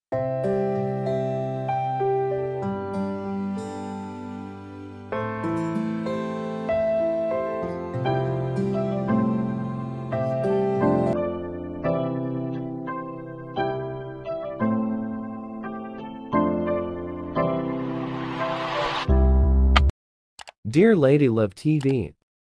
Dear Lady Love TV.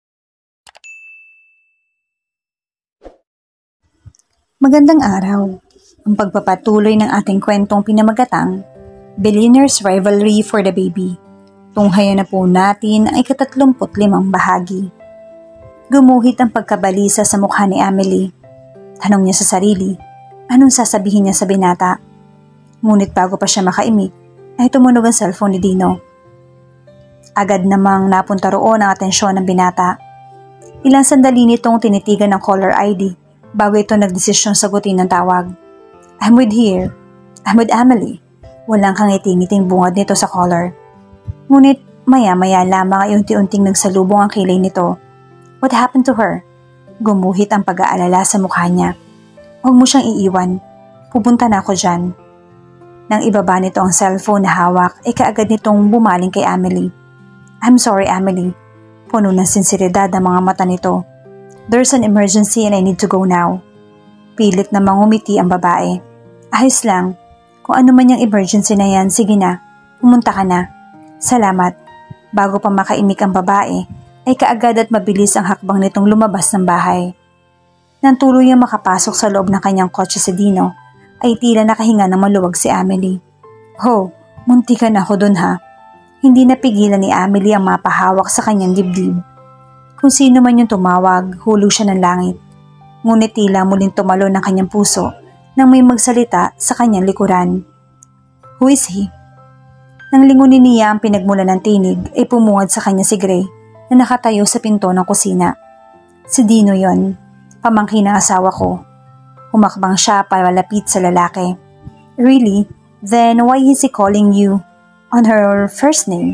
Magandang araw. Ang pagpapatuloy ng ating kwentong pinamagatang Billionaire's Rivalry for the Baby. Tunghayan na po natin ang ika-35 bahagi. Gumuhit ang pagkabalisa sa mukha ni Amelie. Tanong niya sa sarili, anong sasabihin niya sa binata? Ngunit bago pa siya makaimik, ay tumunog ang cellphone ni Dino. Agad namang napunta roon ang atensyon ng binata. Ilang sandali nitong tinitigan ng caller ID bago ito nagdesisyon sagutin ng tawag. I'm with Amelie. Walang kangiti-ngiting bungad nito sa caller. Ngunit maya-maya lamang ay unti-unting nagsalubong ang kilay nito. What happened to her? Gumuhit ang pag-aalala sa mukha niya. Huwag mo siyang iiwan. Pupunta na ako dyan. Nang ibaba nito ang cellphone na hawak ay kaagad nitong bumaling kay Amelie. I'm sorry, Amelie. Puno ng sinseridad ang mga mata nito. There's an emergency and I need to go now. Pilit na mangumiti ang babae. Ayos lang. Kung ano man yung emergency na yan, sige na. Pumunta ka na. Salamat. Bago pa makaimik ang babae, ay kaagad at mabilis ang hakbang nitong lumabas ng bahay. Nang tuluyang makapasok sa loob ng kanyang kotse si Dino, ay tila nakahinga ng maluwag si Amelie. Ho, munti ka na ako dun ha. Hindi napigilan ni Amelie ang mapahawak sa kanyang dibdib. Kung sino man yung tumawag, hulo siya ng langit. Ngunit tila muling tumalo ng kanyang puso nang may magsalita sa kanyang likuran. Who is he? Nang lingunin niya ang pinagmulan ng tinig ay pumungad sa kanya si Gray na nakatayo sa pinto ng kusina. Si Dino yon, pamangkin ng asawa ko. Humakbang siya para malapit sa lalaki. Really? Then why is he calling you on her first name?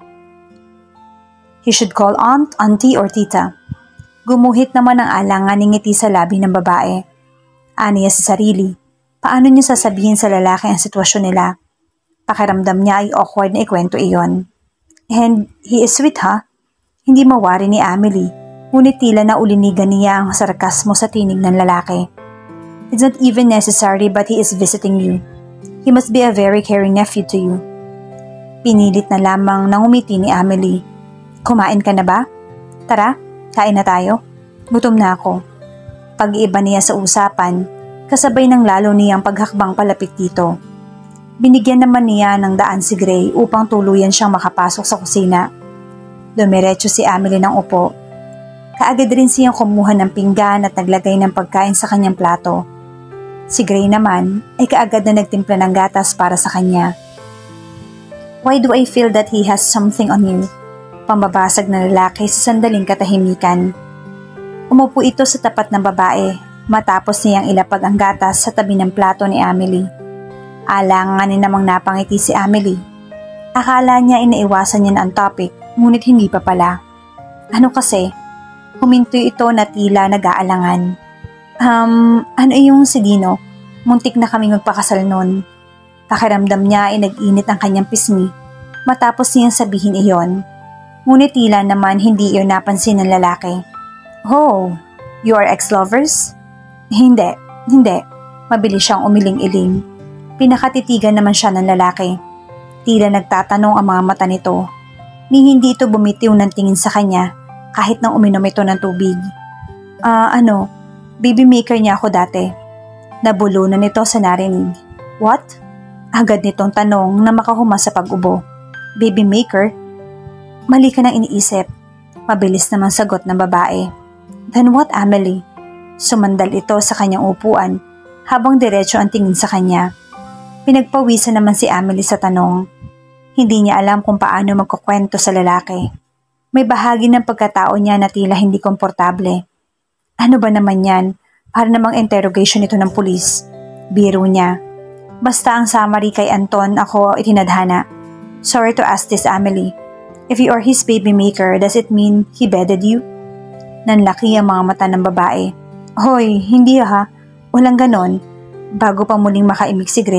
He should call aunt, auntie, or tita. Gumuhit naman ang alangan ng ngiti sa labi ng babae. Aniya sa sarili, paano niya sasabihin sa lalaki ang sitwasyon nila? Pakiramdam niya ay awkward na ikwento iyon. And he is sweet ha? Hindi mawari ni Amelie, ngunit tila na ulinigan niya ang sarkasmo sa tinig ng lalaki. It's not even necessary but he is visiting you. He must be a very caring nephew to you. Pinilit na lamang nang umiti ni Amelie. Kumain ka na ba? Tara, kain na tayo. Gutom na ako. Pag-iiba niya sa usapan, kasabay ng lalo niyang paghakbang palapit dito. Binigyan naman niya ng daan si Gray upang tuluyan siyang makapasok sa kusina. Dumiretso si Amelie ng upo. Kaagad rin siyang kumuha ng pinggan at naglagay ng pagkain sa kanyang plato. Si Gray naman ay kaagad na nagtimpla ng gatas para sa kanya. Why do I feel that he has something on you? Pambabasag na lalaki sa sandaling katahimikan. Umupo ito sa tapat ng babae matapos niyang ilapag ang gatas sa tabi ng plato ni Amelie. Alanganin namang napangiti si Amelie. Akala niya inaiwasan niya na ang topic, ngunit hindi pa pala. Ano kasi? Huminto ito na tila nag-aalangan. Ano yung si Dino? Muntik na kaming magpakasal noon. Pakiramdam niya ay nag-init ang kanyang pisngi matapos niyang sabihin iyon. Ngunit tila naman hindi iyon napansin ng lalaki. Oh, you are ex-lovers? Hindi. Mabilis siyang umiling-iling. Pinakatitigan naman siya ng lalaki. Tila nagtatanong ang mga mata nito. Ni hindi ito bumitiw ng tingin sa kanya kahit nang uminom ito ng tubig. Baby maker niya ako dati. Nabulunan nito sa narinig. What? Agad nitong tanong na makahuma sa pag-ubo. Baby maker? Mali ka nang iniisip. Mabilis naman sagot ng babae. Then what, Amelie? Sumandal ito sa kanyang upuan habang diretso ang tingin sa kanya. Pinagpawisan naman si Amelie sa tanong. Hindi niya alam kung paano magkukwento sa lalaki. May bahagi ng pagkatao niya na tila hindi komportable. Ano ba naman yan? Para namang interrogation ito ng pulis. Biro niya. Basta ang summary kay Anton ako itinadhana. Sorry to ask this, Amelie. If you are his baby maker, does it mean he bedded you? Nanlaki ang mga mata ng babae. Hoy, hindi ha. Walang ganon. Bago pa muling makaimik si Gray,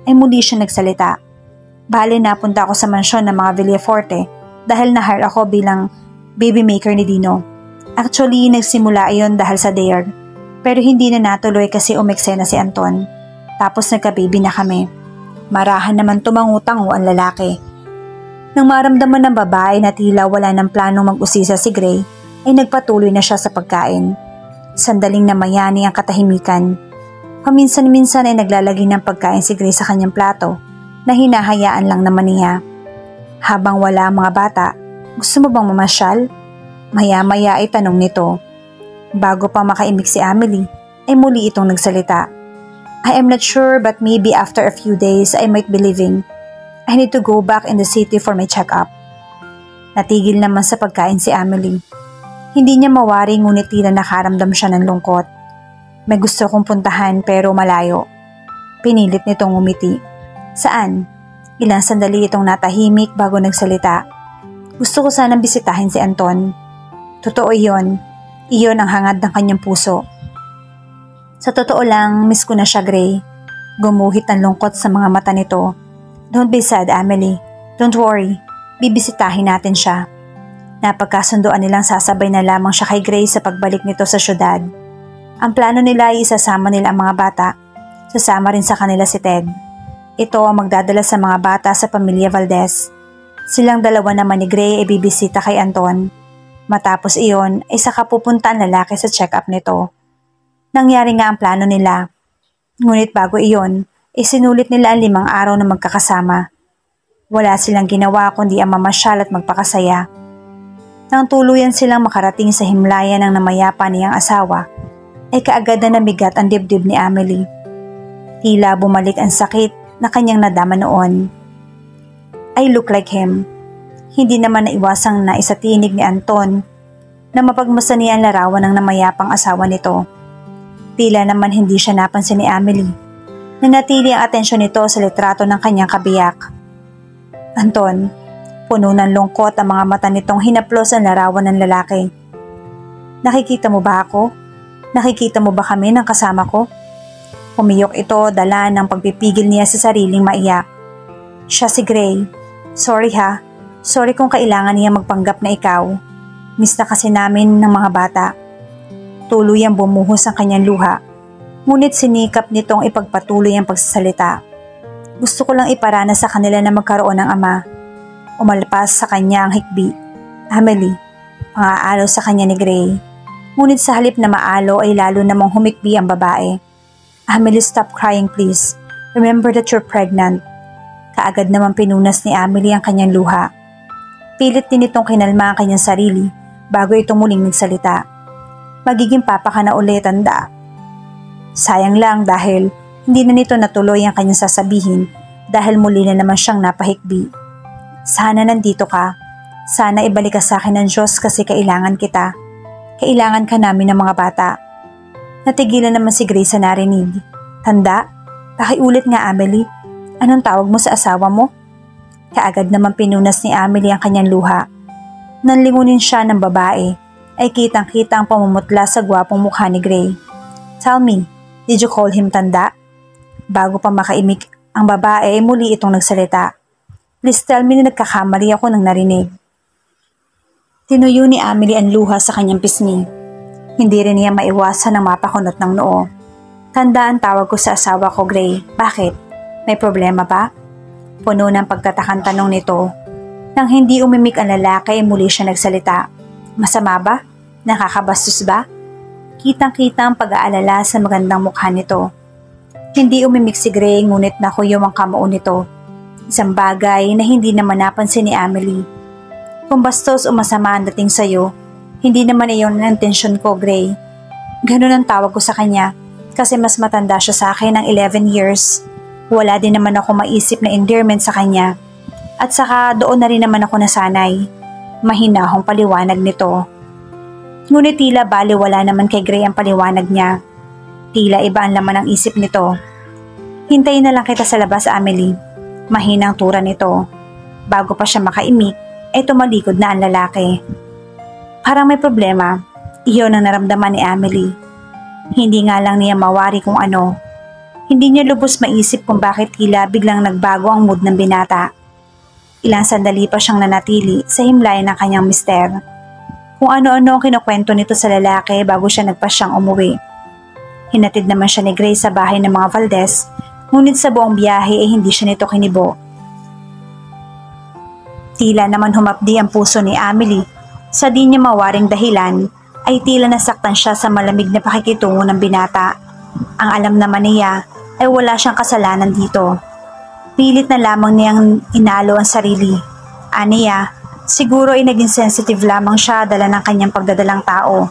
ay muli siya nagsalita. Bale napunta ako sa mansyon ng mga Villaforte dahil na-hire ako bilang baby maker ni Dino. Actually, nagsimula iyon dahil sa dare. Pero hindi na natuloy kasi umeksena si Anton. Tapos nagka-baby na kami. Marahan naman tumangutang ang lalaki. Nang maramdaman ng babae na tila wala ng planong mag-usisa si Gray, ay nagpatuloy na siya sa pagkain. Sandaling namayani ang katahimikan. Paminsan-minsan ay naglalagay ng pagkain si Gray sa kanyang plato na hinahayaan lang naman niya. Habang wala ang mga bata, gusto mo bang mamasyal? Maya-maya ay tanong nito. Bago pa makaimik si Amelie, ay muli itong nagsalita. I am not sure but maybe after a few days I might be leaving. I need to go back in the city for my check-up. Natigil naman sa pagkain si Amelie. Hindi niya mawari ngunit tila nakaramdam siya ng lungkot. May gusto kong puntahan pero malayo. Pinilit nitong umiti. Saan? Ilang sandali itong natahimik bago nagsalita. Gusto ko sanang bisitahin si Anton. Totoo iyon. Iyon ang hangad ng kanyang puso. Sa totoo lang, miss ko na siya, Gray. Gumuhit ang lungkot sa mga mata nito. Don't be sad, Amelie. Don't worry. Bibisitahin natin siya. Napagkasunduan nilang sasabay na lamang siya kay Gray sa pagbalik nito sa syudad. Ang plano nila ay isasama nila ang mga bata. Sasama rin sa kanila si Ted. Ito ang magdadala sa mga bata sa pamilya Valdez. Silang dalawa naman ni Gray ay bibisita kay Anton. Matapos iyon ay saka pupunta ang lalaki sa check-up nito. Nangyari nga ang plano nila. Ngunit bago iyon, isinulit nila ang 5 araw na magkakasama. Wala silang ginawa kundi ang mamasyal at magpakasaya. Nang tuluyan silang makarating sa himlayan ng namayapa niyang asawa, ay kaagad na namigat ang dibdib ni Amelie. Tila bumalik ang sakit na kanyang nadama noon. I look like him. Hindi naman naiwasang naisatinig ni Anton na mapagmasani ang larawan ng namayapang asawa nito. Tila naman hindi siya napansin ni Amelie. Nanatili ang atensyon nito sa litrato ng kanyang kabiyak. Anton, puno ng lungkot ang mga mata nitong hinaplos ang larawan ng lalaki. Nakikita mo ba ako? Nakikita mo ba kami ng kasama ko? Pumiyok ito dala ng pagpipigil niya sa sariling maiyak. Siya si Gray. Sorry ha. Sorry kung kailangan niya magpanggap na ikaw. Miss na kasi namin ng mga bata. Tuluyang bumuhos ang kanyang luha. Ngunit sinikap nitong ipagpatuloy ang pagsasalita. Gusto ko lang iparana sa kanila na magkaroon ng ama. Umalpas sa kanya ang hikbi. Amelie, pangaalo sa kanya ni Gray. Ngunit sa halip na maalo ay lalo namang humikbi ang babae. Amelie, stop crying please. Remember that you're pregnant. Kaagad naman pinunas ni Amelie ang kanyang luha. Pilit din itong kinalma ang kanyang sarili bago ito muling nagsalita. Magiging papa ka na ulit, tanda. Sayang lang dahil hindi na nito natuloy ang kanyang sasabihin dahil muli na naman siyang napahikbi. Sana nandito ka. Sana ibalik ka sa akin ng Diyos kasi kailangan kita. Kailangan ka namin ng mga bata. Natigilan naman si Grace sa narinig. Tanda, pakiulit nga Amelie. Anong tawag mo sa asawa mo? Kaagad naman pinunas ni Amelie ang kanyang luha. Nanlingunin siya ng babae, ay kitang-kita ang pamumutla sa gwapong mukha ni Gray. Tell me, did you call him Tanda? Bago pa makaimik ang babae ay muli itong nagsalita. Please tell me na nagkakamali ako nang narinig. Tinuyo ni Amelie ang luha sa kanyang pisngi. Hindi rin niya maiwasan ang mapakunot ng noo. Tanda ang tawag ko sa asawa ko, Gray. Bakit? May problema ba? Puno ng pagtatakang tanong nito. Nang hindi umimik ang lalaki, muli siya nagsalita. Masama ba? Nakakabastos ba? Kitang-kita ang pag-aalala sa magandang mukha nito. Hindi umimik si Gray ngunit nakuyom ang kamao nito. Isang bagay na hindi naman napansin ni Amelie. Kung bastos o masama ang dating sa'yo, hindi naman iyon ang intensyon ko, Gray. Ganun ang tawag ko sa kanya kasi mas matanda siya sa akin ng 11 years. Wala din naman ako maisip na endearment sa kanya. At saka doon na rin naman ako nasanay. Mahinahong paliwanag nito. Ngunit tila baliwala naman kay Gray ang paliwanag niya. Tila iba ang laman ng isip nito. Hintayin na lang kita sa labas, Amelie. Mahinang tura nito. Bago pa siya makaimik, ay tumalikod na ang lalaki. Parang may problema. Iyon ang naramdaman ni Amelie. Hindi nga lang niya mawari kung ano. Hindi niya lubos maisip kung bakit tila biglang nagbago ang mood ng binata. Ilang sandali pa siyang nanatili sa himlay ng kanyang mister. Kung ano-ano ang kinukwento nito sa lalaki bago siya nagpasyang umuwi. Hinatid naman siya ni Grace sa bahay ng mga Valdez, ngunit sa buong biyahe ay hindi siya nito kinibo. Tila naman humapdi ang puso ni Amelie. Sa di niya mawaring dahilan, ay tila nasaktan siya sa malamig na pakikitungo ng binata. Ang alam naman niya ay wala siyang kasalanan dito. Pilit na lamang niyang inalo ang sarili. Aniya, siguro ay naging sensitive lamang siya dala ng kanyang pagdadalang tao.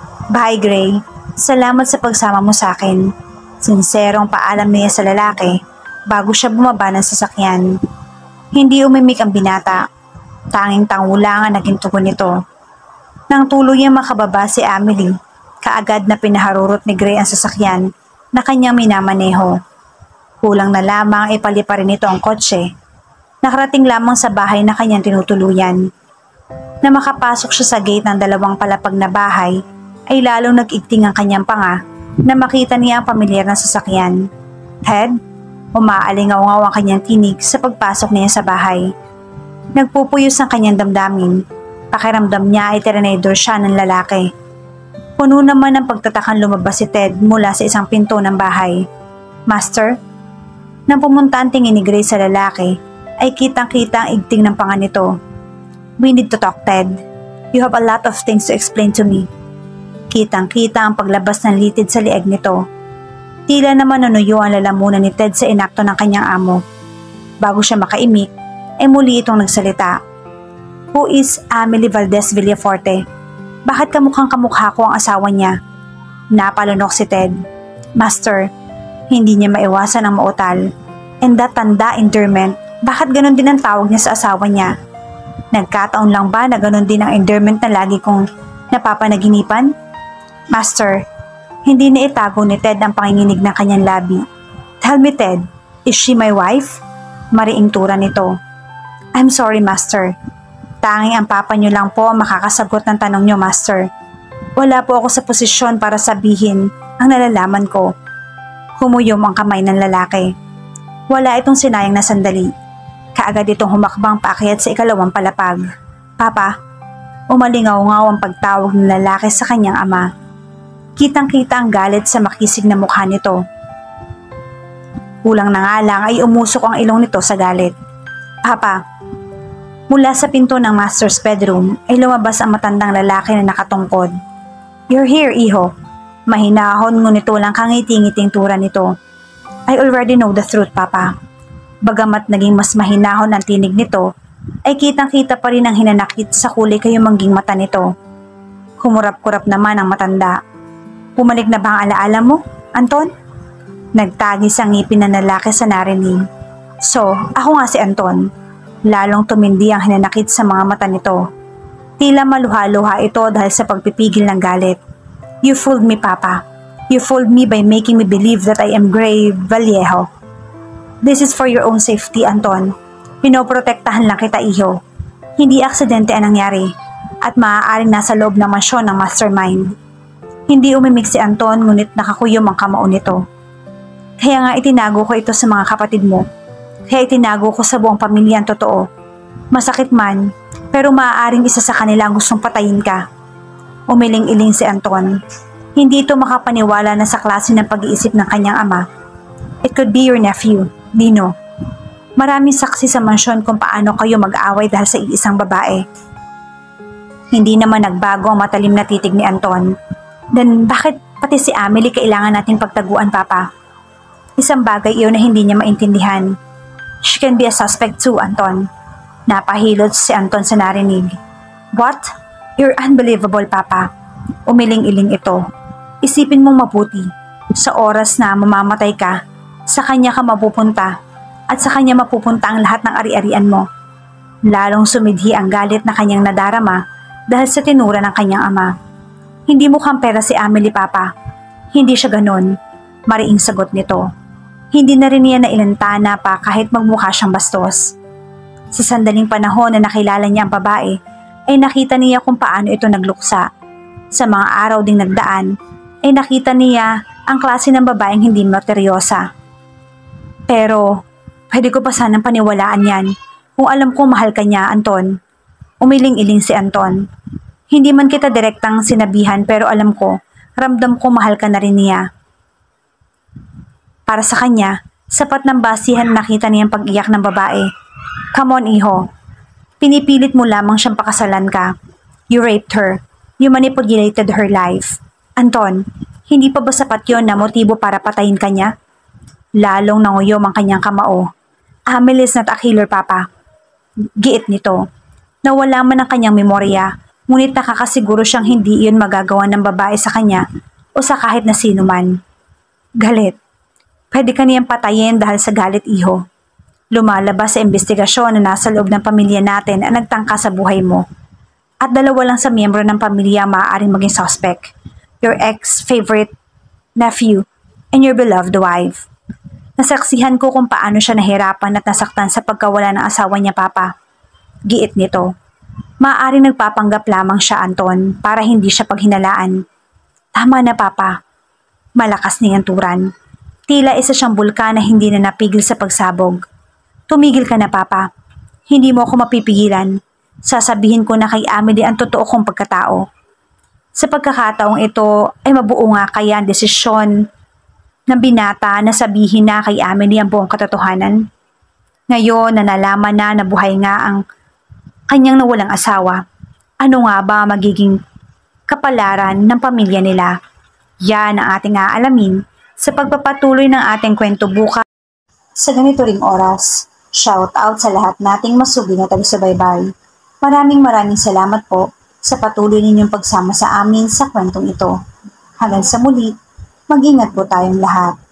Bye Gray, salamat sa pagsama mo sa akin. Sinserong paalam niya sa lalaki bago siya bumaba ng sasakyan. Hindi umimik ang binata. Tanging tango lang ang naging tugon nito. Nang tuluyang makababa si Amelie, kaagad na pinaharurot ni Gray ang sasakyan na kanyang minamaneho. Kulang na lamang ay palipa rin ito ang kotse. Nakarating lamang sa bahay na kanyang tinutuluyan. Na makapasok siya sa gate ng dalawang palapag na bahay, ay lalong nag-igting ang kanyang panga na makita niya ang pamilyar na sasakyan. Ted, umaalingaw-ngaw ang kanyang tinig sa pagpasok niya sa bahay. Nagpupuyos ang kanyang damdamin. Pakiramdam niya ay tiranidor siya ng lalaki. Puno naman ng pagtatakan lumabas si Ted mula sa isang pinto ng bahay. Master? Nang pumunta ang tingin ni Grace sa lalaki, ay kitang-kita ang igting ng panga nito. We need to talk, Ted. You have a lot of things to explain to me. Kitang-kita ang paglabas ng litid sa lieg nito. Tila naman nanuyo ang lalamunan ni Ted sa inakto ng kanyang amo. Bago siya makaimik, ay muli itong nagsalita. Who is Amelie Valdez Villaforte? Bakit kamukhang-kamukha ko ang asawa niya? Napalunok si Ted. Master, hindi niya maiwasan ang mautal. And that tanda endearment, bakit ganon din ang tawag niya sa asawa niya? Nagkataon lang ba na ganon din ang endearment na lagi kong napapanaginipan? Master, hindi na itago ni Ted ang panginginig ng kanyang labi. Tell me Ted, is she my wife? Mariing tura nito. I'm sorry Master. Tanging ang papa niyo lang po ang makakasagot ng tanong niyo Master. Wala po ako sa posisyon para sabihin ang nalalaman ko. Humuyom ang kamay ng lalaki. Wala itong sinayang na sandali. Kaagad itong humakbang paakyat sa ikalawang palapag. Papa, umalingaw-ngaw ang pagtawag ng lalaki sa kanyang ama. Kitang-kita ang galit sa makisig na mukha nito. Kulang na nga lang ay umusok ang ilong nito sa galit. Papa, mula sa pinto ng master's bedroom ay lumabas ang matandang lalaki na nakatungkod. You're here, iho. Mahinahon ngunit walang kangiti-ngiting tura nito. I already know the truth, Papa. Bagamat naging mas mahinahon ang tinig nito, ay kitang-kita pa rin ang hinanakit sa kulay kayumangging mata nito. Humurap-kurap naman ang matanda. Pumalik na ba ang alaala mo, Anton? Nagtagis ang ngipin ng lalaki sa narinig. So, ako nga si Anton. Lalong tumindi ang hinanakit sa mga mata nito. Tila maluha-luha ito dahil sa pagpipigil ng galit. You fooled me, Papa. You fooled me by making me believe that I am Gray Vallejo. This is for your own safety, Anton. Pinoprotektahan lang kita, iho. Hindi aksidente ang nangyari at maaaring nasa loob ng mansyon ng mastermind. Hindi umimik si Anton ngunit nakakuyom ang kamao nito. Kaya nga itinago ko ito sa mga kapatid mo. Kaya itinago ko sa buong pamilya ang totoo. Masakit man, pero maaaring isa sa kanila ang gustong patayin ka. Umiling-iling si Anton. Hindi ito makapaniwala na sa klase ng pag-iisip ng kanyang ama. It could be your nephew, Dino. Maraming saksi sa mansyon kung paano kayo mag-aaway dahil sa iisang babae. Hindi naman nagbago ang matalim na titig ni Anton. Then bakit pati si Amelie kailangan natin pagtaguan, Papa? Isang bagay iyon na hindi niya maintindihan. She can be a suspect too, Anton. Napahilot si Anton sa narinig. What? You're unbelievable, Papa. Umiling-iling ito. Isipin mong mabuti. Sa oras na mamamatay ka, sa kanya ka mapupunta at sa kanya mapupunta ang lahat ng ari-arian mo. Lalong sumidhi ang galit na kanyang nadarama dahil sa tinura ng kanyang ama. Hindi mukhang pera si Amelie, Papa. Hindi siya ganon. Mariing sagot nito. Hindi na rin niya nailantana pa kahit magmukha siyang bastos. Sa sandaling panahon na nakilala niya ang babae, ay nakita niya kung paano ito nagluksa. Sa mga araw ding nagdaan, ay nakita niya ang klase ng babaeng hindi materyosa. Pero, pwede ko pa sanang paniwalaan yan kung alam kong mahal ka niya, Anton. Umiling-iling si Anton. Hindi man kita direktang sinabihan pero alam ko, ramdam ko mahal ka na rin niya. Para sa kanya, sapat ng basihan nakita niyang pag-iyak ng babae. Come on, iho. Pinipilit mo lamang siyang pakasalan ka. You raped her. You manipulated her life. Anton, hindi pa ba sapat yon na motibo para patayin ka niya? Lalong nanguyom ang kanyang kamao. Amel is not a killer, Papa. Giit nito. Nawala man ang kanyang memorya, ngunit nakakasiguro siyang hindi iyon magagawa ng babae sa kanya o sa kahit na sino man. Galit. Pwede ka niyang patayin dahil sa galit, iho. Lumalabas sa investigasyon na nasa loob ng pamilya natin ang nagtangka sa buhay mo. At dalawa lang sa miyembro ng pamilya maaaring maging suspect. Your ex-favorite nephew and your beloved wife. Nasaksihan ko kung paano siya nahirapan at nasaktan sa pagkawala ng asawa niya, Papa. Giit nito. Maaaring nagpapanggap lamang siya, Anton, para hindi siya paghinalaan. Tama na, Papa. Malakas niyang turan. Tila isa siyang bulkan na hindi na napigil sa pagsabog. Tumigil ka na, Papa. Hindi mo ako mapipigilan. Sasabihin ko na kay Amelie ang totoo kong pagkatao. Sa pagkakataong ito ay mabuo nga kaya ang desisyon ng binata na sabihin na kay Amelie ang buong katotohanan. Ngayon na nalaman na buhay nga ang kanyang nawalang asawa, ano nga ba magiging kapalaran ng pamilya nila? Yan ang ating aalamin sa pagpapatuloy ng ating kwento bukas sa ganito ring oras. Shout out sa lahat nating masubi na taga-subaybay. Maraming salamat po sa patuloy ninyong pagsama sa amin sa kwentong ito. Hanggang sa muli, mag-ingat po tayong lahat.